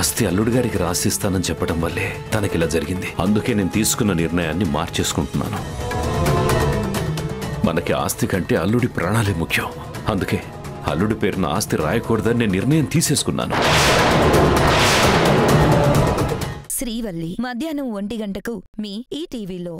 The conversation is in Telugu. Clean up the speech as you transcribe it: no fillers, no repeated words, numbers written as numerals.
ఆస్తి అల్లుడి గారికి రాసిస్తానని చెప్పడం వల్లే తనకిలా జరిగింది. అందుకే నేను తీసుకున్న నిర్ణయాన్ని మార్చేసుకుంటున్నాను. మనకి ఆస్తి కంటే అల్లుడి ప్రాణాలే ముఖ్యం. అందుకే అల్లుడి పేరున ఆస్తి రాయకూడదని నేను నిర్ణయం తీసేసుకున్నాను. శ్రీవల్లి మధ్యాహ్నం 1 గంటకు మీ ఈటీవీలో.